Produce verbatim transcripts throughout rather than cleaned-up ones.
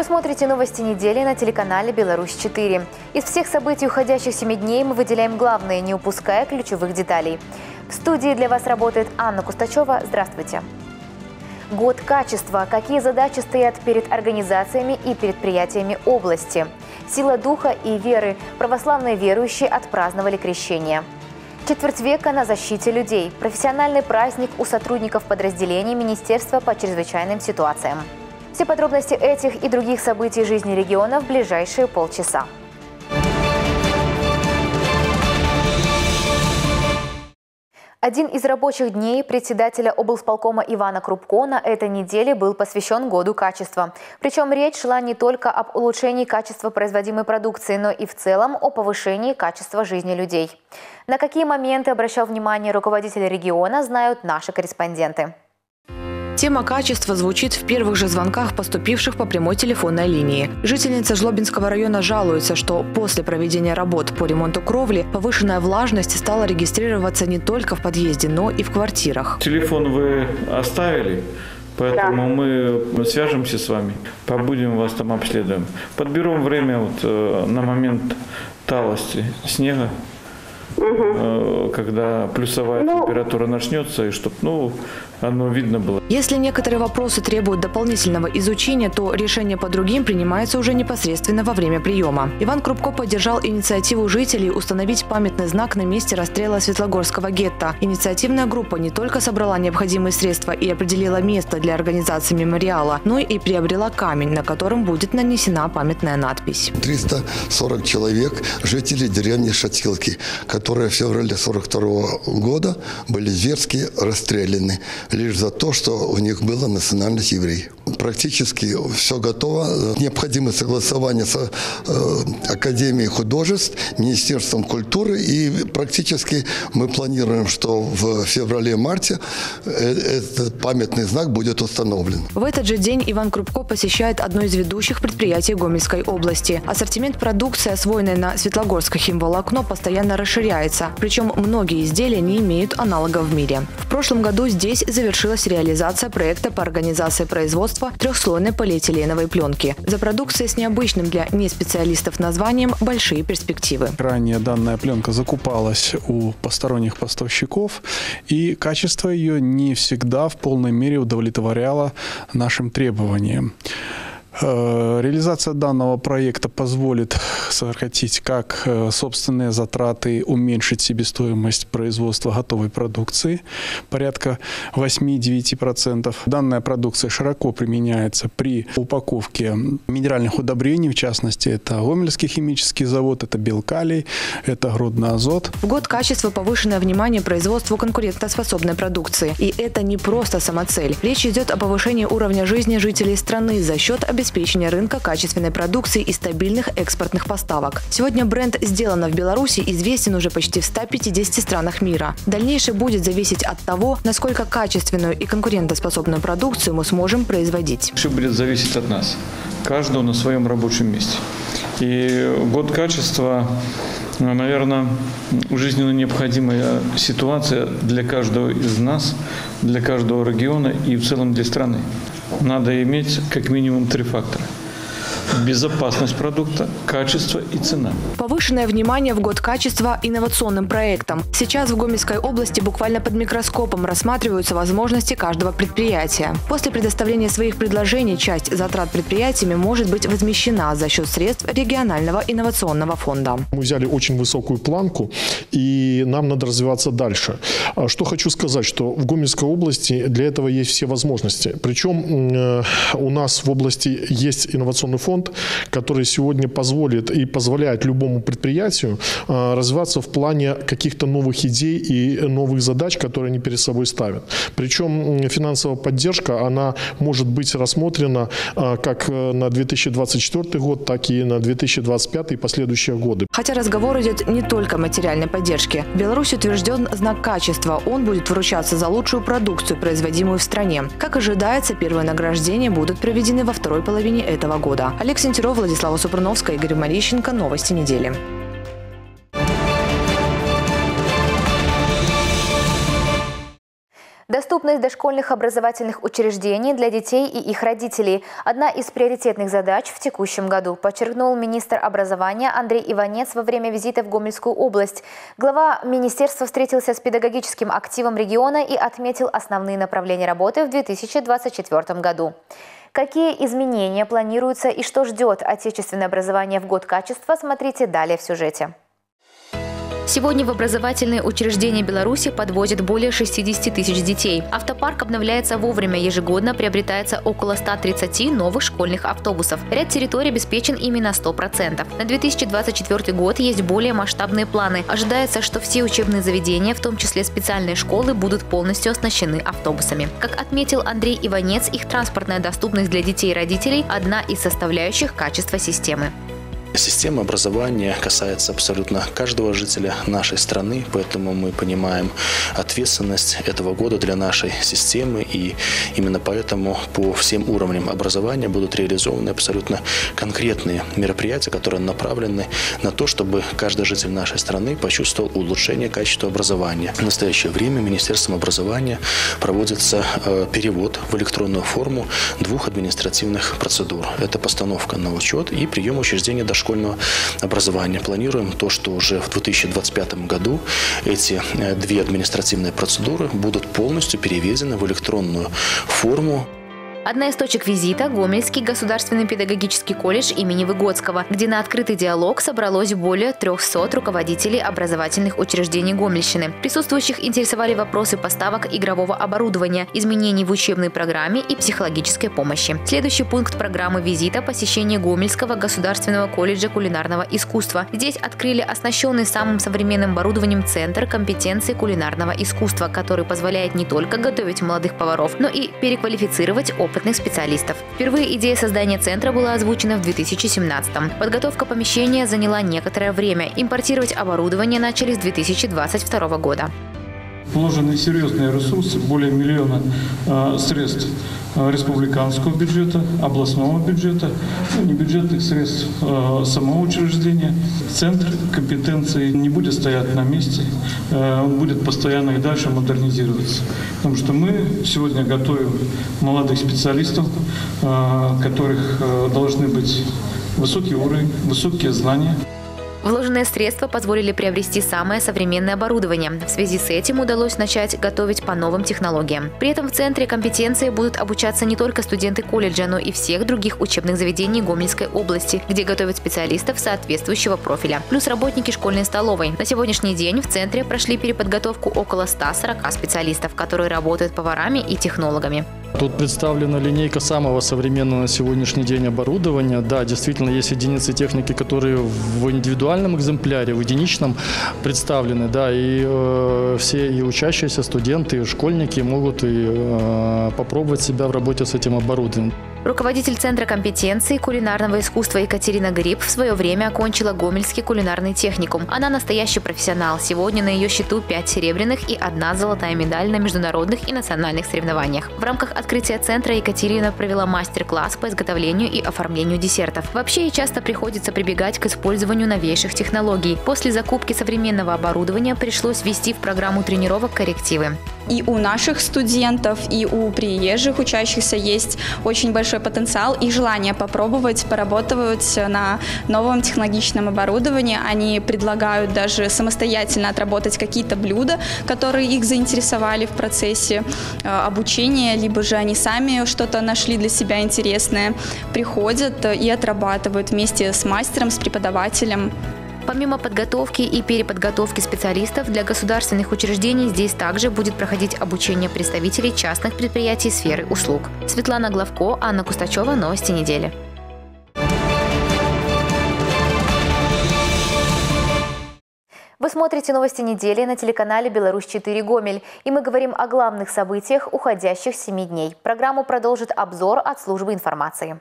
Вы смотрите новости недели на телеканале «Беларусь четыре». Из всех событий уходящих семи дней мы выделяем главные, не упуская ключевых деталей. В студии для вас работает Анна Кустачева. Здравствуйте. Год качества. Какие задачи стоят перед организациями и предприятиями области? Сила духа и веры. Православные верующие отпраздновали крещение. Четверть века на защите людей. Профессиональный праздник у сотрудников подразделений Министерства по чрезвычайным ситуациям. Все подробности этих и других событий жизни региона в ближайшие полчаса. Один из рабочих дней председателя облсполкома Ивана Крупко на этой неделе был посвящен Году качества. Причем речь шла не только об улучшении качества производимой продукции, но и в целом о повышении качества жизни людей. На какие моменты обращал внимание руководитель региона, знают наши корреспонденты. Тема качества звучит в первых же звонках, поступивших по прямой телефонной линии. Жительница Жлобинского района жалуется, что после проведения работ по ремонту кровли повышенная влажность стала регистрироваться не только в подъезде, но и в квартирах. Телефон вы оставили, поэтому да. мы свяжемся с вами, побудем вас там обследуем. Подберем время вот, на момент талости снега. Угу. Когда плюсовая ну, температура начнется, и чтобы ну, оно видно было. Если некоторые вопросы требуют дополнительного изучения, то решение по другим принимается уже непосредственно во время приема. Иван Крупко поддержал инициативу жителей установить памятный знак на месте расстрела Светлогорского гетто. Инициативная группа не только собрала необходимые средства и определила место для организации мемориала, но и приобрела камень, на котором будет нанесена памятная надпись. триста сорок человек, жители деревни Шатилки, которые в феврале сорок второго года были зверски расстреляны лишь за то, что у них была национальность еврей. Практически все готово. Необходимо согласование с э, Академией художеств, Министерством культуры, и практически мы планируем, что в феврале-марте этот памятный знак будет установлен. В этот же день Иван Крупко посещает одно из ведущих предприятий Гомельской области. Ассортимент продукции, освоенной на Светлогорское химволокно, постоянно расширяется. Причем многие изделия не имеют аналогов в мире. В прошлом году здесь завершилась реализация проекта по организации производства трехслойной полиэтиленовой пленки. За продукцией с необычным для неспециалистов названием «Большие перспективы». Ранее данная пленка закупалась у посторонних поставщиков, и качество ее не всегда в полной мере удовлетворяло нашим требованиям. Реализация данного проекта позволит сократить как собственные затраты, уменьшить себестоимость производства готовой продукции порядка восьми-девяти процентов. Данная продукция широко применяется при упаковке минеральных удобрений, в частности, это Гомельский химический завод, это Белкалий, это Гродно Азот. В год качества повышенное внимание производству конкурентоспособной продукции. И это не просто самоцель. Речь идет о повышении уровня жизни жителей страны за счет обеспечения обеспечения рынка качественной продукции и стабильных экспортных поставок. Сегодня бренд «Сделано в Беларуси» известен уже почти в ста пятидесяти странах мира. Дальнейшее будет зависеть от того, насколько качественную и конкурентоспособную продукцию мы сможем производить. Все будет зависеть от нас, каждого на своем рабочем месте. И год качества, наверное, жизненно необходимая ситуация для каждого из нас, для каждого региона и в целом для страны. Надо иметь как минимум три фактора. Безопасность продукта, качество и цена. Повышенное внимание в год качества инновационным проектам. Сейчас в Гомельской области буквально под микроскопом рассматриваются возможности каждого предприятия. После предоставления своих предложений часть затрат предприятиями может быть возмещена за счет средств регионального инновационного фонда. Мы взяли очень высокую планку, и нам надо развиваться дальше. Что хочу сказать, что в Гомельской области для этого есть все возможности. Причем у нас в области есть инновационный фонд, который сегодня позволит и позволяет любому предприятию развиваться в плане каких-то новых идей и новых задач, которые они перед собой ставят. Причем финансовая поддержка, она может быть рассмотрена как на две тысячи двадцать четвёртый год, так и на две тысячи двадцать пятый и последующие годы. Хотя разговор идет не только о материальной поддержке. В Беларуси утвержден знак качества. Он будет вручаться за лучшую продукцию, производимую в стране. Как ожидается, первые награждения будут проведены во второй половине этого года. Олег Сентеров, Владислава Супруновская, Игорь Марищенко. Новости недели. Доступно Доступность дошкольных образовательных учреждений для детей и их родителей – одна из приоритетных задач в текущем году, подчеркнул министр образования Андрей Иванец во время визита в Гомельскую область. Глава министерства встретился с педагогическим активом региона и отметил основные направления работы в две тысячи двадцать четвёртом году. Какие изменения планируются и что ждет отечественное образование в год качества, смотрите далее в сюжете. Сегодня в образовательные учреждения Беларуси подвозят более шестидесяти тысяч детей. Автопарк обновляется вовремя, ежегодно приобретается около ста тридцати новых школьных автобусов. Ряд территорий обеспечен ими на сто процентов. На две тысячи двадцать четвёртый год есть более масштабные планы. Ожидается, что все учебные заведения, в том числе специальные школы, будут полностью оснащены автобусами. Как отметил Андрей Иванец, их транспортная доступность для детей и родителей – одна из составляющих качества системы. Система образования касается абсолютно каждого жителя нашей страны, поэтому мы понимаем ответственность этого года для нашей системы, и именно поэтому по всем уровням образования будут реализованы абсолютно конкретные мероприятия, которые направлены на то, чтобы каждый житель нашей страны почувствовал улучшение качества образования. В настоящее время Министерством образования проводится перевод в электронную форму двух административных процедур. Это постановка на учет и прием учреждения дошкольного школьного образования. Планируем то, что уже в две тысячи двадцать пятом году эти две административные процедуры будут полностью переведены в электронную форму. Одна из точек визита – Гомельский государственный педагогический колледж имени Выгодского, где на открытый диалог собралось более трёхсот руководителей образовательных учреждений Гомельщины. Присутствующих интересовали вопросы поставок игрового оборудования, изменений в учебной программе и психологической помощи. Следующий пункт программы визита – посещение Гомельского государственного колледжа кулинарного искусства. Здесь открыли оснащенный самым современным оборудованием центр компетенции кулинарного искусства, который позволяет не только готовить молодых поваров, но и переквалифицировать опытных опытных специалистов. Впервые идея создания центра была озвучена в две тысячи семнадцатом. Подготовка помещения заняла некоторое время. Импортировать оборудование начали с две тысячи двадцать второго года. Вложены серьезные ресурсы, более миллиона э, средств э, республиканского бюджета, областного бюджета, ну, небюджетных средств э, самого учреждения. Центр компетенции не будет стоять на месте, э, он будет постоянно и дальше модернизироваться. Потому что мы сегодня готовим молодых специалистов, э, которых э, должны быть высокий уровень, высокие знания. Вложенные средства позволили приобрести самое современное оборудование. В связи с этим удалось начать готовить по новым технологиям. При этом в Центре компетенции будут обучаться не только студенты колледжа, но и всех других учебных заведений Гомельской области, где готовят специалистов соответствующего профиля. Плюс работники школьной столовой. На сегодняшний день в Центре прошли переподготовку около ста сорока специалистов, которые работают поварами и технологами. Тут представлена линейка самого современного на сегодняшний день оборудования. Да, действительно, есть единицы техники, которые в индивидуальном экземпляре, в единичном представлены. Да, и э, все и учащиеся, студенты, и школьники могут и, э, попробовать себя в работе с этим оборудованием. Руководитель Центра компетенции кулинарного искусства Екатерина Гриб в свое время окончила Гомельский кулинарный техникум. Она настоящий профессионал. Сегодня на ее счету пять серебряных и одна золотая медаль на международных и национальных соревнованиях. В рамках открытия центра Екатерина провела мастер-класс по изготовлению и оформлению десертов. Вообще ей часто приходится прибегать к использованию новейших технологий. После закупки современного оборудования пришлось ввести в программу тренировок коррективы. И у наших студентов, и у приезжих учащихся есть очень большой потенциал и желание попробовать поработать на новом технологичном оборудовании. Они предлагают даже самостоятельно отработать какие-то блюда, которые их заинтересовали в процессе обучения, либо же они сами что-то нашли для себя интересное, приходят и отрабатывают вместе с мастером, с преподавателем. Помимо подготовки и переподготовки специалистов, для государственных учреждений здесь также будет проходить обучение представителей частных предприятий сферы услуг. Светлана Главко, Анна Кустачева. Новости недели. Вы смотрите новости недели на телеканале «Беларусь четыре Гомель». И мы говорим о главных событиях уходящих семи дней. Программу продолжит обзор от службы информации.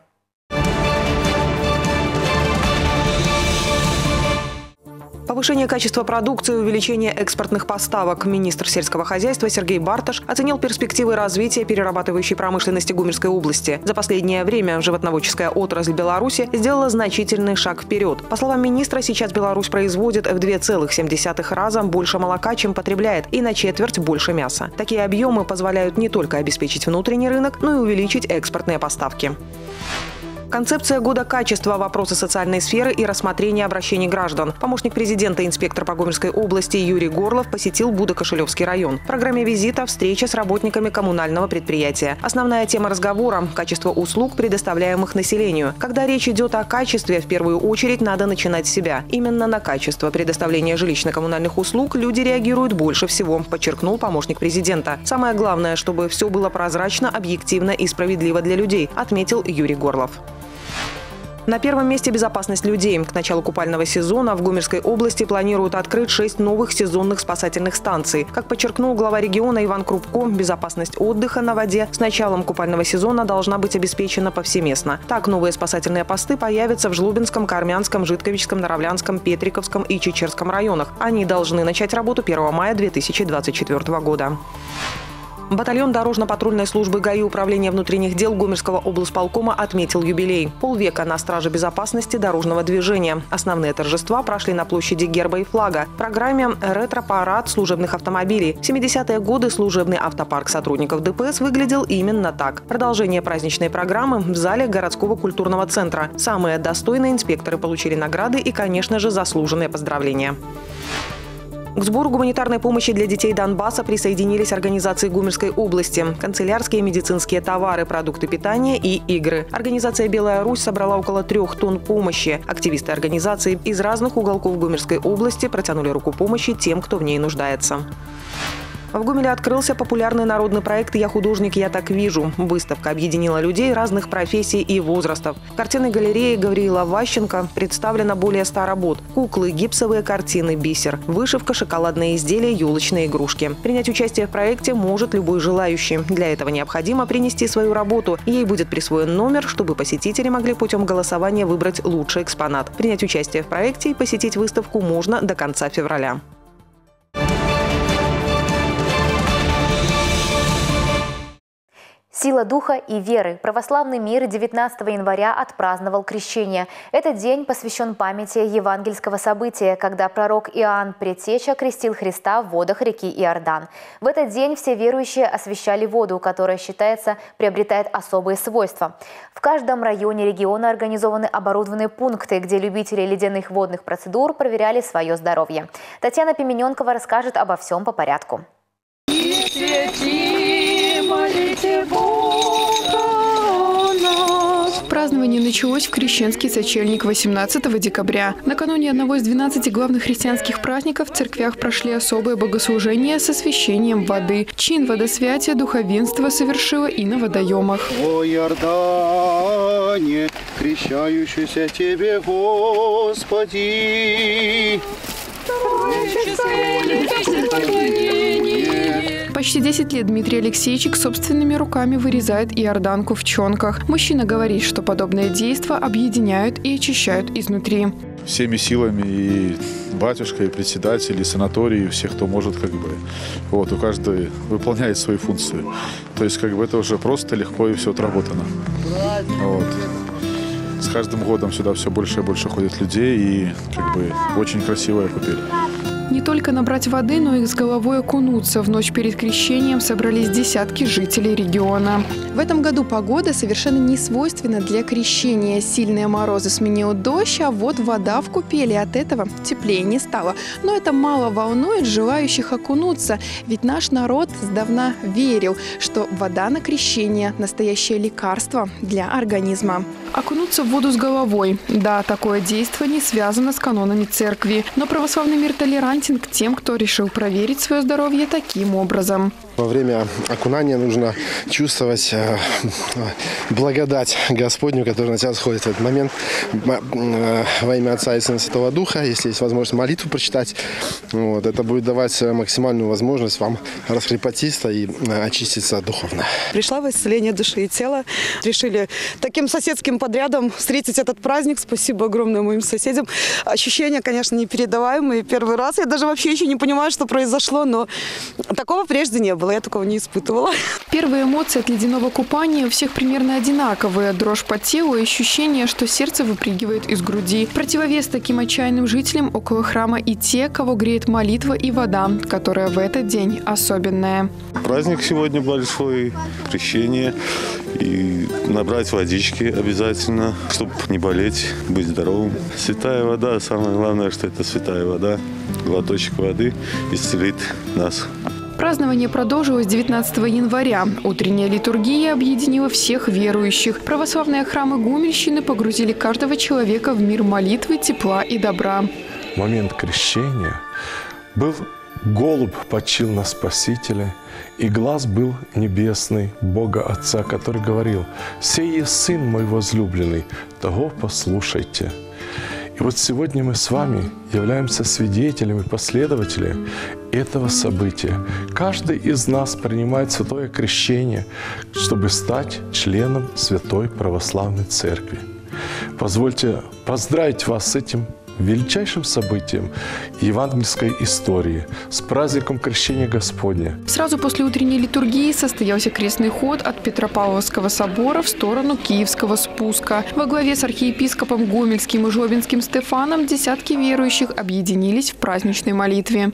Повышение качества продукции и увеличение экспортных поставок. Министр сельского хозяйства Сергей Барташ оценил перспективы развития перерабатывающей промышленности Гомельской области. За последнее время животноводческая отрасль Беларуси сделала значительный шаг вперед. По словам министра, сейчас Беларусь производит в два целых семь десятых раза больше молока, чем потребляет, и на четверть больше мяса. Такие объемы позволяют не только обеспечить внутренний рынок, но и увеличить экспортные поставки. Концепция года качества, вопросы социальной сферы и рассмотрение обращений граждан. Помощник президента, инспектор по Гомельской области Юрий Горлов посетил Будо-Кошелевский район. В программе визита встреча с работниками коммунального предприятия. Основная тема разговора – качество услуг, предоставляемых населению. Когда речь идет о качестве, в первую очередь надо начинать с себя. Именно на качество предоставления жилищно-коммунальных услуг люди реагируют больше всего, подчеркнул помощник президента. Самое главное, чтобы все было прозрачно, объективно и справедливо для людей, отметил Юрий Горлов. На первом месте безопасность людей. К началу купального сезона в Гомельской области планируют открыть шесть новых сезонных спасательных станций. Как подчеркнул глава региона Иван Крупко, безопасность отдыха на воде с началом купального сезона должна быть обеспечена повсеместно. Так, новые спасательные посты появятся в Жлобинском, Кармянском, Житковичском, Наравлянском, Петриковском и Чечерском районах. Они должны начать работу первого мая две тысячи двадцать четвёртого года. Батальон дорожно-патрульной службы ГАИ Управления внутренних дел Гомельского облсполкома отметил юбилей. Полвека на страже безопасности дорожного движения. Основные торжества прошли на площади Герба и Флага. В программе «Ретро-парад служебных автомобилей». В семидесятые годы служебный автопарк сотрудников ДПС выглядел именно так. Продолжение праздничной программы в зале городского культурного центра. Самые достойные инспекторы получили награды и, конечно же, заслуженные поздравления. К сбору гуманитарной помощи для детей Донбасса присоединились организации Гомельской области, канцелярские и медицинские товары, продукты питания и игры. Организация «Белая Русь» собрала около трех тонн помощи. Активисты организации из разных уголков Гомельской области протянули руку помощи тем, кто в ней нуждается. В Гомеле открылся популярный народный проект «Я художник, я так вижу». Выставка объединила людей разных профессий и возрастов. В картинной галерее Гавриила Ващенко представлено более ста работ. Куклы, гипсовые картины, бисер, вышивка, шоколадные изделия, елочные игрушки. Принять участие в проекте может любой желающий. Для этого необходимо принести свою работу. Ей будет присвоен номер, чтобы посетители могли путем голосования выбрать лучший экспонат. Принять участие в проекте и посетить выставку можно до конца февраля. Сила духа и веры. Православный мир девятнадцатого января отпраздновал Крещение. Этот день посвящен памяти евангельского события, когда пророк Иоанн Предтеча крестил Христа в водах реки Иордан. В этот день все верующие освящали воду, которая, считается, приобретает особые свойства. В каждом районе региона организованы оборудованные пункты, где любители ледяных водных процедур проверяли свое здоровье. Татьяна Пимененкова расскажет обо всем по порядку. Празднование началось в Крещенский сочельник восемнадцатого декабря. Накануне одного из двенадцати главных христианских праздников в церквях прошли особые богослужения с освящением воды. Чин водосвятия духовенство совершило и на водоемах. О Иордане, крещающийся тебе, Господи! Почти десять лет Дмитрий Алексеевич собственными руками вырезает иорданку в чонках. Мужчина говорит, что подобные действия объединяют и очищают изнутри. Всеми силами и батюшка, и председатель, и санаторий, и всех, кто может, как бы, вот, у каждого выполняет свою функцию. То есть, как бы, это уже просто, легко и все отработано. Вот. С каждым годом сюда все больше и больше ходит людей, и, как бы, очень красивая купель. Не только набрать воды, но и с головой окунуться. В ночь перед крещением собрались десятки жителей региона. В этом году погода совершенно не свойственна для крещения. Сильные морозы сменил дождь, а вот вода в купели от этого теплее не стало. Но это мало волнует желающих окунуться. Ведь наш народ сдавна верил, что вода на крещение – настоящее лекарство для организма. Окунуться в воду с головой. Да, такое действие не связано с канонами церкви. Но православный мир толерантен к тем, кто решил проверить свое здоровье таким образом. Во время окунания нужно чувствовать э, благодать Господню, которая на тебя сходит в этот момент. Во имя Отца и Сына Святого Духа, если есть возможность молитву прочитать, вот, это будет давать максимальную возможность вам раскрепотиться и очиститься духовно. Пришла в исцеление души и тела. Решили таким соседским подрядом встретить этот праздник. Спасибо огромное моим соседям. Ощущения, конечно, непередаваемые. Первый раз. Я даже вообще еще не понимаю, что произошло, но такого прежде не было. Я такого не испытывала. Первые эмоции от ледяного купания у всех примерно одинаковые. Дрожь по телу и ощущение, что сердце выпрыгивает из груди. Противовес таким отчаянным жителям около храма и те, кого греет молитва и вода, которая в этот день особенная. Праздник сегодня большой, крещение. И набрать водички обязательно, чтобы не болеть, быть здоровым. Святая вода, самое главное, что это святая вода. Глоточек воды исцелит нас. Празднование продолжилось девятнадцатого января. Утренняя литургия объединила всех верующих. Православные храмы Гомельщины погрузили каждого человека в мир молитвы, тепла и добра. В момент крещения был голубь, почил на Спасителя, и глаз был небесный Бога Отца, который говорил: «Сей есть Сын мой возлюбленный, того послушайте». И вот сегодня мы с вами являемся свидетелями, последователями этого события. Каждый из нас принимает святое крещение, чтобы стать членом Святой Православной Церкви. Позвольте поздравить вас с этим величайшим событием евангельской истории, с праздником Крещения Господня. Сразу после утренней литургии состоялся крестный ход от Петропавловского собора в сторону Киевского спуска. Во главе с архиепископом Гомельским и Жлобинским Стефаном десятки верующих объединились в праздничной молитве.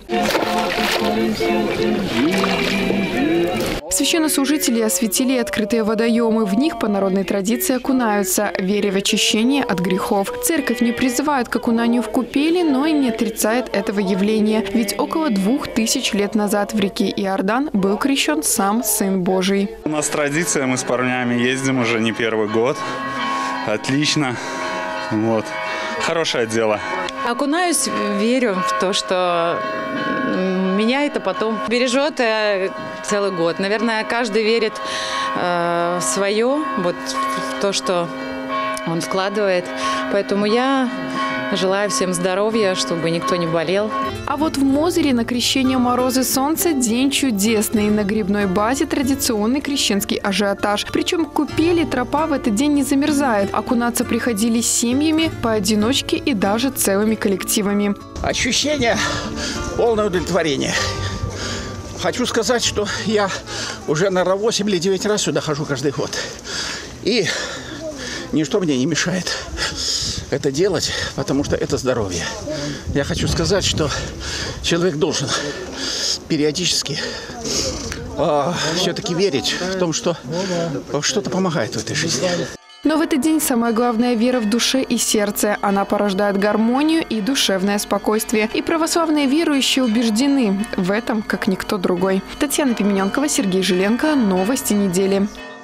Священнослужители осветили открытые водоемы. В них по народной традиции окунаются, веря в очищение от грехов. Церковь не призывает к окунанию в купели, но и не отрицает этого явления. Ведь около двух тысяч лет назад в реке Иордан был крещен сам Сын Божий. У нас традиция, мы с парнями ездим уже не первый год. Отлично. Вот. Хорошее дело. Окунаюсь, верю в то, что меня это потом бережет целый год. Наверное, каждый верит э, в свое, вот в то, что он вкладывает. Поэтому я желаю всем здоровья, чтобы никто не болел. А вот в Мозыре на крещение Морозы Солнца день чудесный. На грибной базе традиционный крещенский ажиотаж. Причем купели тропа в этот день не замерзает. Окунаться приходили семьями, поодиночке и даже целыми коллективами. Ощущение полное удовлетворение. Хочу сказать, что я уже, наверное, восемь или девять раз сюда хожу каждый год. И ничто мне не мешает это делать, потому что это здоровье. Я хочу сказать, что человек должен периодически э, все-таки верить в том, что что-то помогает в этой жизни. Но в этот день самое главное – вера в душе и сердце. Она порождает гармонию и душевное спокойствие. И православные верующие убеждены в этом, как никто другой. Татьяна Пимененкова, Сергей Жиленко. Новости недели.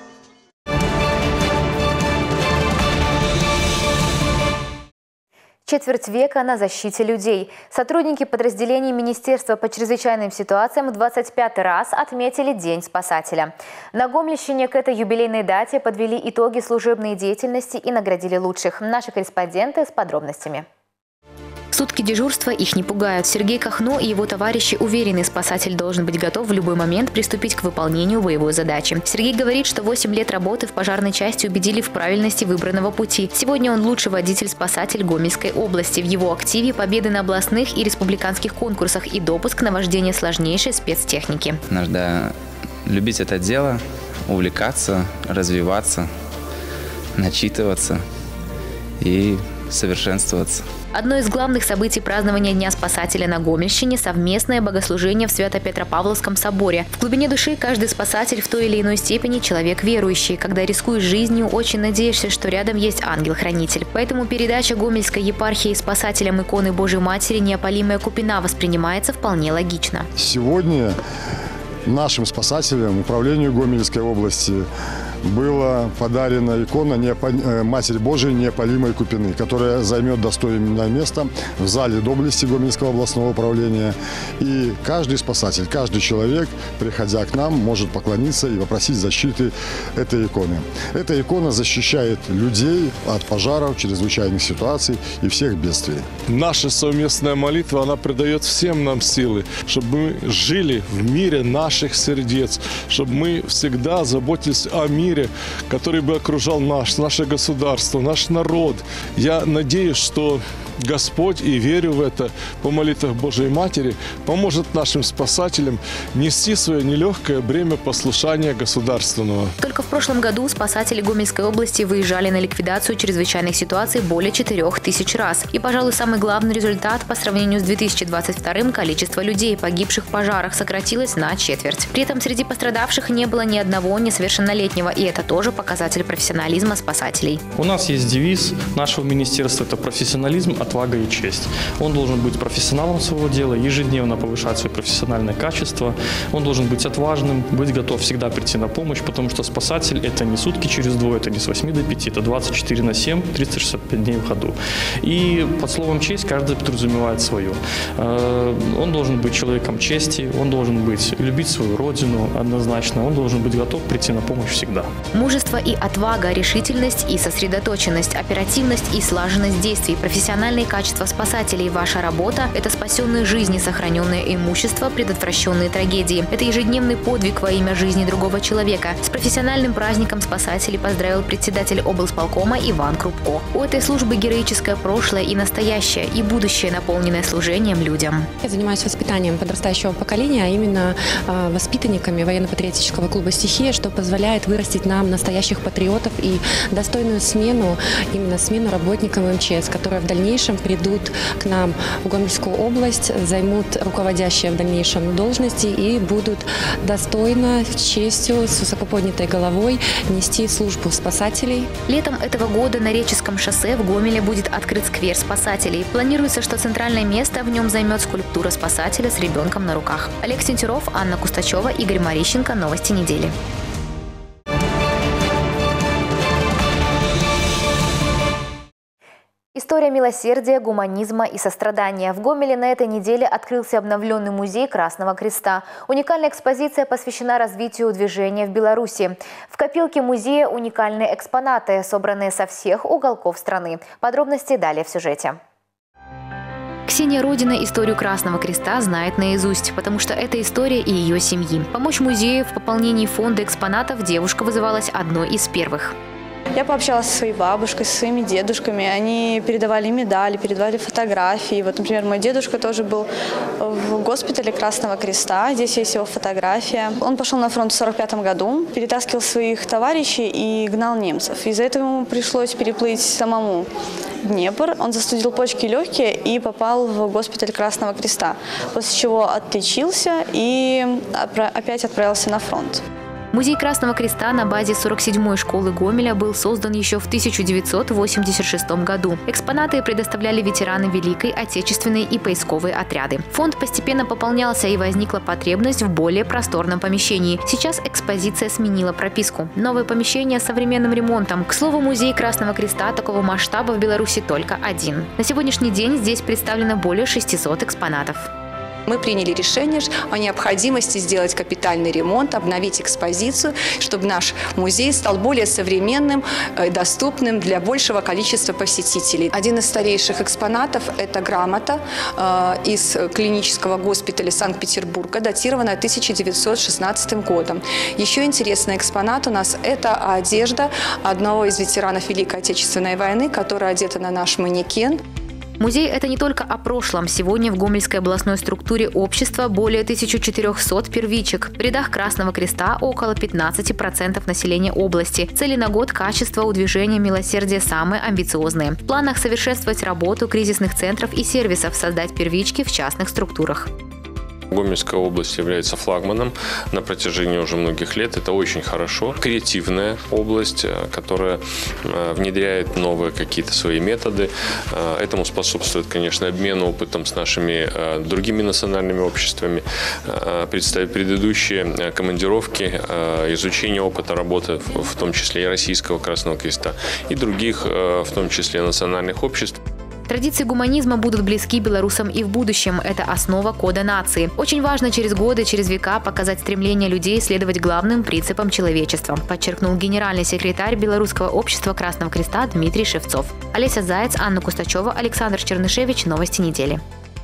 Четверть века на защите людей. Сотрудники подразделений Министерства по чрезвычайным ситуациям в двадцать пятый раз отметили День спасателя. На Гомельщине к этой юбилейной дате подвели итоги служебной деятельности и наградили лучших. Наши корреспонденты с подробностями. Сутки дежурства их не пугают. Сергей Кахно и его товарищи уверены, спасатель должен быть готов в любой момент приступить к выполнению боевой задачи. Сергей говорит, что восемь лет работы в пожарной части убедили в правильности выбранного пути. Сегодня он лучший водитель-спасатель Гомельской области. В его активе победы на областных и республиканских конкурсах и допуск на вождение сложнейшей спецтехники. Нужно любить это дело, увлекаться, развиваться, начитываться и совершенствоваться. Одно из главных событий празднования Дня спасателя на Гомельщине – совместное богослужение в Свято-Петропавловском соборе. В глубине души каждый спасатель в той или иной степени человек верующий. Когда рискуешь жизнью, очень надеешься, что рядом есть ангел-хранитель. Поэтому передача Гомельской епархии спасателям иконы Божьей Матери «Неопалимая Купина» воспринимается вполне логично. Сегодня нашим спасателям, управлению Гомельской области, была подарена икона Матери Божией Неопалимой Купины, которая займет достойное место в зале доблести Гомельского областного управления. И каждый спасатель, каждый человек, приходя к нам, может поклониться и попросить защиты этой иконы. Эта икона защищает людей от пожаров, чрезвычайных ситуаций и всех бедствий. Наша совместная молитва, она придает всем нам силы, чтобы мы жили в мире наших сердец, чтобы мы всегда заботились о мире, который бы окружал наш, наше государство, наш народ. Я надеюсь, что Господь, и верю в это, по молитвах Божией Матери, поможет нашим спасателям нести свое нелегкое бремя послушания государственного. Только в прошлом году спасатели Гомельской области выезжали на ликвидацию чрезвычайных ситуаций более четырех тысяч раз. И, пожалуй, самый главный результат по сравнению с две тысячи двадцать вторым – количество людей, погибших в пожарах, сократилось на четверть. При этом среди пострадавших не было ни одного несовершеннолетнего, и это тоже показатель профессионализма спасателей. У нас есть девиз нашего министерства – это профессионализм, отвага и честь. Он должен быть профессионалом своего дела, ежедневно повышать свое профессиональное качество. Он должен быть отважным, быть готов всегда прийти на помощь, потому что спасатель – это не сутки через двое, это не с восьми до пяти, это двадцать четыре на семь, триста шестьдесят пять дней в ходу. И под словом «честь» каждый подразумевает свое. Он должен быть человеком чести, он должен быть, любить свою родину однозначно, он должен быть готов прийти на помощь всегда. Мужество и отвага, решительность и сосредоточенность, оперативность и слаженность действий, профессиональные качества спасателей. Ваша работа – это спасенные жизни, сохраненное имущество, предотвращенные трагедии. Это ежедневный подвиг во имя жизни другого человека. С профессиональным праздником спасателей поздравил председатель облсполкома Иван Крупко. У этой службы героическое прошлое и настоящее, и будущее, наполненное служением людям. Я занимаюсь воспитанием подрастающего поколения, а именно э, воспитанниками военно-патриотического клуба «Стихия», что позволяет вырастить нам настоящих патриотов и достойную смену, именно смену работникам эм че эс, которые в дальнейшем придут к нам в Гомельскую область, займут руководящие в дальнейшем должности и будут достойно, с честью, с высокоподнятой головой нести службу спасателей. Летом этого года на Реческом шоссе в Гомеле будет открыт сквер спасателей. Планируется, что центральное место в нем займет скульптура спасателя с ребенком на руках. Олег Сентюров, Анна Кустачева, Игорь Марищенко. Новости недели. История милосердия, гуманизма и сострадания. В Гомеле на этой неделе открылся обновленный музей Красного Креста. Уникальная экспозиция посвящена развитию движения в Беларуси. В копилке музея уникальные экспонаты, собранные со всех уголков страны. Подробности далее в сюжете. Ксения Родина историю Красного Креста знает наизусть, потому что это история и ее семьи. Помочь музею в пополнении фонда экспонатов девушка вызывалась одной из первых. Я пообщалась со своей бабушкой, со своими дедушками. Они передавали медали, передавали фотографии. Вот, например, мой дедушка тоже был в госпитале Красного Креста. Здесь есть его фотография. Он пошел на фронт в сорок пятом году, перетаскивал своих товарищей и гнал немцев. Из-за этого ему пришлось переплыть самому Днепр. Он застудил почки и легкие и попал в госпиталь Красного Креста, после чего отлечился и опять отправился на фронт. Музей Красного Креста на базе сорок седьмой школы Гомеля был создан еще в тысяча девятьсот восемьдесят шестом году. Экспонаты предоставляли ветераны Великой Отечественной и поисковые отряды. Фонд постепенно пополнялся, и возникла потребность в более просторном помещении. Сейчас экспозиция сменила прописку. Новое помещение с современным ремонтом. К слову, музей Красного Креста такого масштаба в Беларуси только один. На сегодняшний день здесь представлено более шестисот экспонатов. Мы приняли решение о необходимости сделать капитальный ремонт, обновить экспозицию, чтобы наш музей стал более современным и доступным для большего количества посетителей. Один из старейших экспонатов – это грамота э, из клинического госпиталя Санкт-Петербурга, датированная тысяча девятьсот шестнадцатым годом. Еще интересный экспонат у нас – это одежда одного из ветеранов Великой Отечественной войны, которая одета на наш манекен. Музей – это не только о прошлом. Сегодня в Гомельской областной структуре общества более тысячи четырёхсот первичек. В рядах Красного Креста около пятнадцати процентов населения области. Цели на год качества у движения милосердия самые амбициозные. В планах совершенствовать работу кризисных центров и сервисов, создать первички в частных структурах. Гомельская область является флагманом на протяжении уже многих лет. Это очень хорошо. Креативная область, которая внедряет новые какие-то свои методы. Этому способствует, конечно, обмен опытом с нашими другими национальными обществами. Предыдущие командировки, изучение опыта работы, в том числе и Российского Красного Креста, и других, в том числе национальных обществ. Традиции гуманизма будут близки белорусам и в будущем. Это основа кода нации. Очень важно через годы, через века показать стремление людей следовать главным принципам человечества, подчеркнул генеральный секретарь Белорусского общества Красного Креста Дмитрий Шевцов. Олеся Заяц, Анна Кустачева, Александр Чернышевич. Новости недели.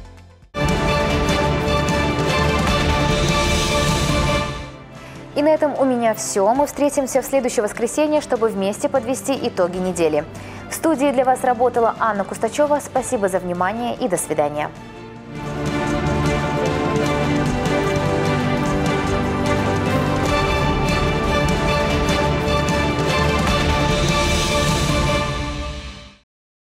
И на этом у меня все. Мы встретимся в следующее воскресенье, чтобы вместе подвести итоги недели. В студии для вас работала Анна Кустачева. Спасибо за внимание и до свидания.